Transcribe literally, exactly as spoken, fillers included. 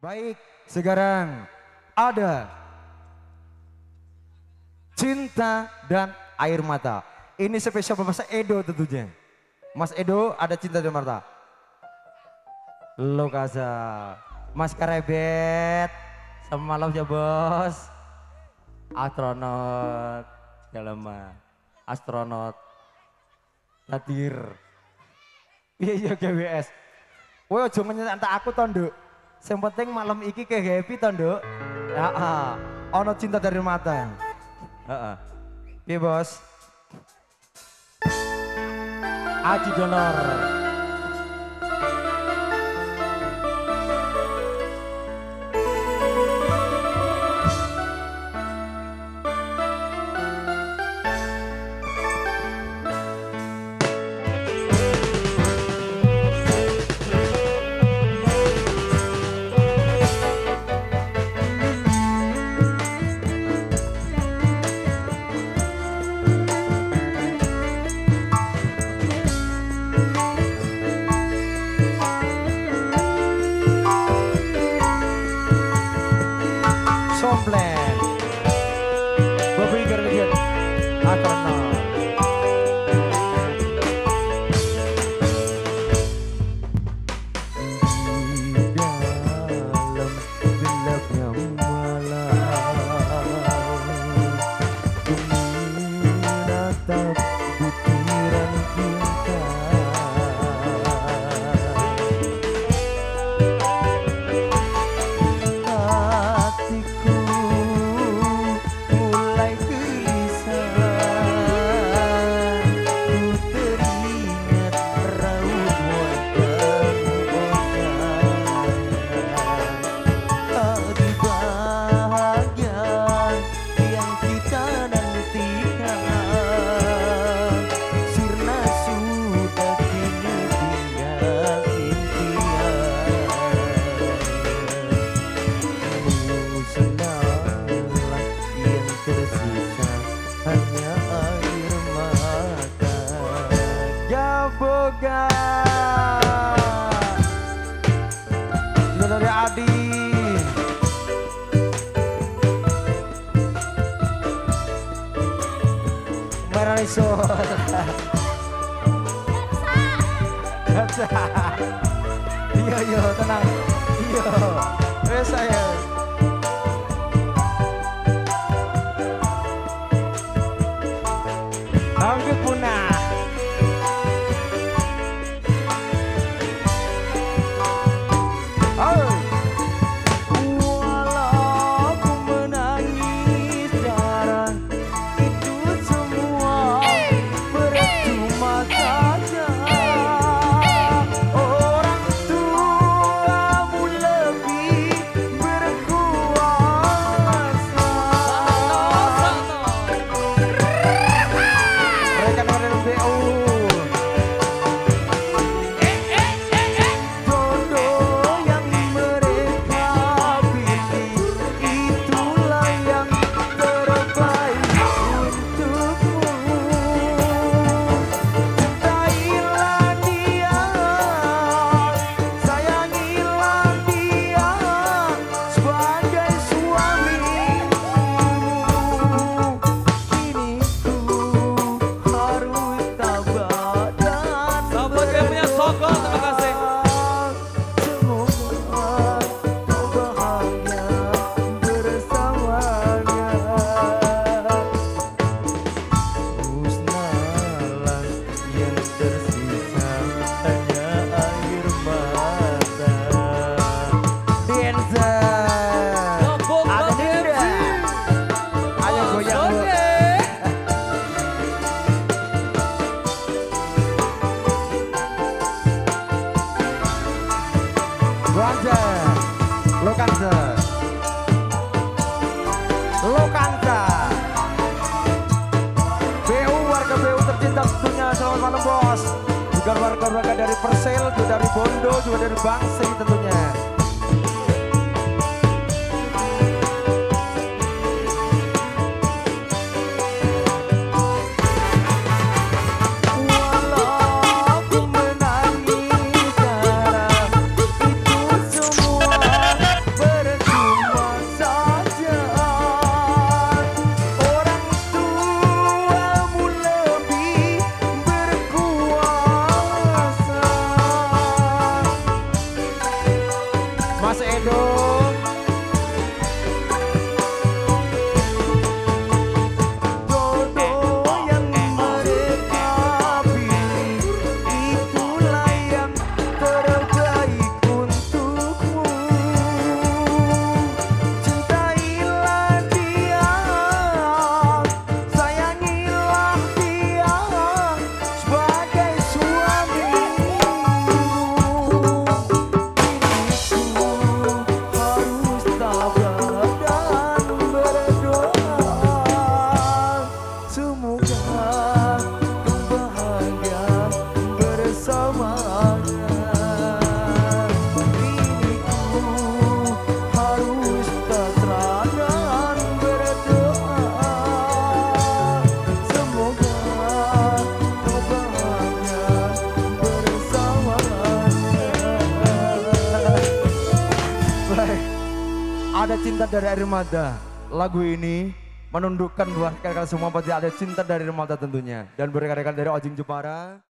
Baik, sekarang ada Cinta dan Air Mata. Ini spesial Mas Edo tentunya. Mas Edo ada Cinta dan Mata. Lo kasa, Mas Karebet, semalam ya bos. Astronot, dalam astronot, hadir. Iya iya G W S. Woi ojo nyentak aku tondo. Yang penting malam iki ke happy tondo. Ya, ah, ono Cinta dari Mata. Heeh. Piye bos? Aji Donor. Sompleng Bobi Gerlian Akrana di dalam gelapnya malam demi menatap butiran cinta hatiku mulai gelisah, ku teringat raut wajahmu hari bahagia yang kita nantikan sirna sudah kini tinggal impian. Musnahlah yang tersisa hanya air mata. Ya boga itu dari Adi Merah Resort. Iya iya tenang. Iya wes saya hampir punah. Oh. Walau ku menangis darah, itu semua percuma saja. Orang tuamu lebih berkuasa. Rekan dari B U jodoh yang mereka pilih itulah yang terbaik untukmu. Cintailah dia, sayangilah dia sebagai suamimu. Kini ku harus tabah dan Sahabat yang punya Soko, terima kasih. semoga kau bahagia bersamanya. Musnahlah yang tersisa hanya air mata. Denza Lombok ada Lombok Dinda. F C. Ayo goyang Bu. Oke. Belanja Lokanza Lokanza B U warga B U tercinta tentunya. Selamat malam bos. Juga warga-warga dari Persel, juga dari Bondo, juga dari Bangsi tentunya. Walau ku menangis darah, itu semua Mas Edo. Ada cinta dari air mata. Lagu ini menundukkan buat kalian semua pasti ada cinta dari air mata tentunya. Dan berkarya dari Ojing Jepara.